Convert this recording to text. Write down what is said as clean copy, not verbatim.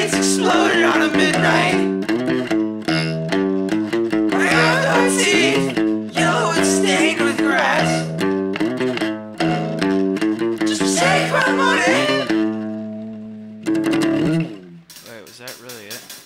lights exploded on a midnight. I have no teeth, yellow and stained with grass. Just take my money. Wait, was that really it?